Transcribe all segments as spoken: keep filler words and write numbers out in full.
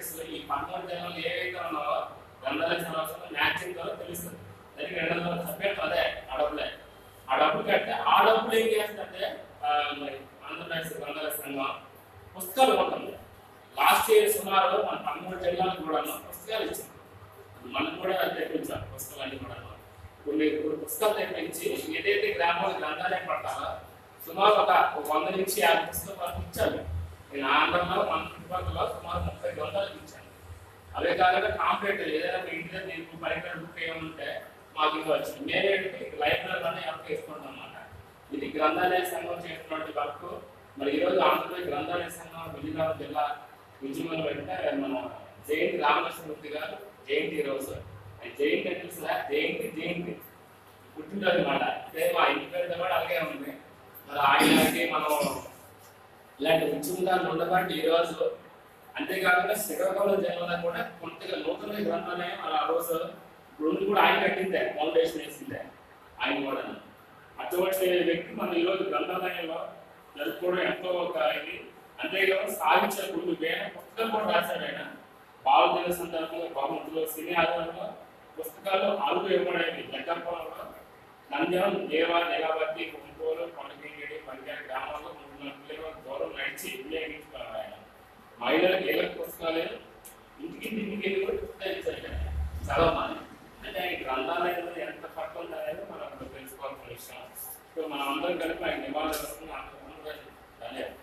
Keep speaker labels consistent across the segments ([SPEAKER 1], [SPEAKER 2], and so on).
[SPEAKER 1] Benefits ఈ పదమూడు జనాలు ఏవైతే ఉన్నారో గ్రంథాలయ సంవత్సరం మ్యాచింగ్ ద్వారా తెలుస్తుంది. దానికి రెండు వందల సబ్జెక్ట్ అదే ఆ డబ్బులే. ఆ డబ్బులు కడితే ఆ డబ్బులు ఏం చేస్తుందంటే ఆంధ్రప్రదేశ్ గ్రంథాలయ సంఘం పుస్తకాలు ఉంటుంది. లాస్ట్ ఇయర్ సుమారు మన పదమూడు జిల్లాలకు కూడా పుస్తకాలు ఇచ్చింది. మనకు కూడా తెప్పించాలి పుస్తకాలన్నీ కూడా. కొన్ని పుస్తకాలు తెప్పించి ఏదైతే గ్రామాల గ్రంథాలయం పడతారో సుమారు ఒక వంద నుంచి యాభై పుస్తకాలు ఇచ్చాను. నేను ఆంధ్రలో మన చుట్టుపక్కల సుమారు ముప్పై గ్రంథాలకు ఇచ్చాను. అవే కాకుండా కాంప్లీట్ ఏదైనా ఇంటి దగ్గర నేను పరికర బుక్ ఏమంటే మాకు ఇంకా వచ్చింది. మేమేంటి లైబ్రరీలోనే ఎవరికి వేసుకుంటాం అన్నమాట. ఇది గ్రంథాలయ సంఘం చేస్తున్నటువంటి వర్క్. మరి ఈరోజు ఆంధ్రప్రదేశ్ గ్రంథాలయ సంఘం విజయనగరం జిల్లా విజయనగరం అంటే మన జయంతి రామకృష్ణమూర్తి గారు జయంతి ఈరోజు. జయంతి అంటే సార్ జయంతి జయంతి పుట్టినరోజు అనమాట. అంటే మా ఇంటి పేరు కూడా అలాగే ఉంది. మరి ఆయనకి మనం ఇలాంటి ఉద్యమాలు ఉండబట్టి ఈరోజు అంతేకాకుండా శ్రీకాకుళం జిల్లాలో కూడా కొంతగా నూతన గ్రంథాలయం అలా ఆ రోజు రెండు కూడా ఆయన కట్టిందే, ఫౌండేషన్ వేసిందే ఆయన కూడా. అటువంటి వ్యక్తి మనం ఈరోజు గ్రంథాలయంలో జరుపుకోవడం ఎంతో ఒక ఇది. అంతేకాకుండా సాగించే కొన్ని వేల పుస్తకాలు కూడా రాశాడు ఆయన. బాలదిన సందర్భంగా బహుమతులు సినీ ఆధారంలో పుస్తకాలు అరుగు ఇవ్వబడేవి. జగ్గంపంలో నంద్యం దేవ నిలబట్టి గుంటూరు కొండగిరి పంచాయతీ గ్రామాల్లో మూడు నాలుగు కిలోమీటర్ల దూరం నడిచి వినియోగించుకున్నారు ఆయన. మహిళలకు ఏళ్ళ పుస్తకాలు ఇంటికి ఇంటికి వెళ్ళి కూడా పుస్తకాలు ఇచ్చారు చదవమని. అంటే ఆయన గ్రంథాలయంలో ఎంత పట్ల ఉందనేది మనం తెలుసుకోవాల్సిన విషయం. సో మనం అందరం కలిపి ఆయన నివాళులు ధన్యవాదాలు.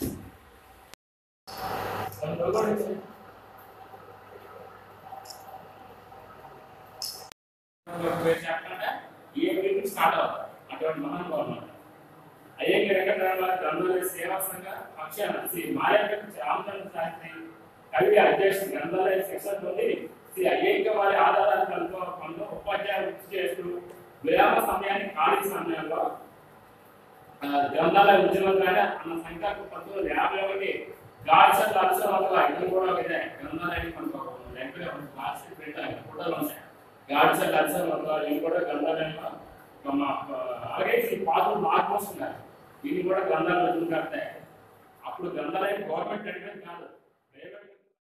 [SPEAKER 1] చెప్పకుండా ఏ మీటింగ్ స్టార్ట్ అవుతారు అటువంటి మహానుభావులు. అయ్యంకి వెంకటరామ గ్రంథాలయ సేవా సంఘ పక్షాన శ్రీ మారేపల్లి రామచంద్ర శాస్త్రి కవి అధ్యక్షుడు గ్రంథాలయ శిక్షణ పొంది శ్రీ అయ్యంక వారి ఆధారాలు కనుక్కోవడంలో ఉపాధ్యాయులు కృషి చేస్తూ విరామ సమయాన్ని ఖాళీ సమయంలో గ్రంథాలయ ఉద్యమంగానే అన్న సంఖ్యకు పంతొమ్మిది వందల యాభై ఒకటి గాడ్సన్ అక్షర వల్ల ఇది కూడా ఇదే గ్రంథాలయాన్ని కనుక్కోవాలి. క్లాస్ ప్రింట్ ఫోటోలు ఉంటాయి. గాడ్సన్ అక్షర వల్ల ఇది కూడా గ్రంథాలయంలో అలాగే ఈ పాత్రలు మార్పు వస్తున్నారు. ఇది కూడా గ్రంథాలయం కడతాయి. అప్పుడు గ్రంథాలయం గవర్నమెంట్ అంటే కాదు.